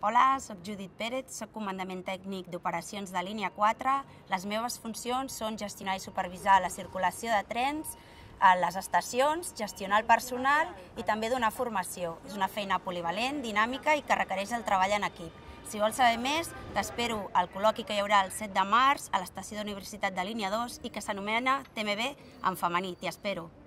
Hola, soc Judit Pérez, soc comandament tècnic d'operacions de línia 4. Les meves funcions són gestionar i supervisar la circulació de trens a les estacions, gestionar el personal i també donar formació. És una feina polivalent, dinàmica i que requereix el treball en equip. Si vols saber més, t'espero al col·loqui que hi haurà el 7 de març a l'estació d'Universitat de línia 2 i que s'anomena TMB en femení. T'hi espero.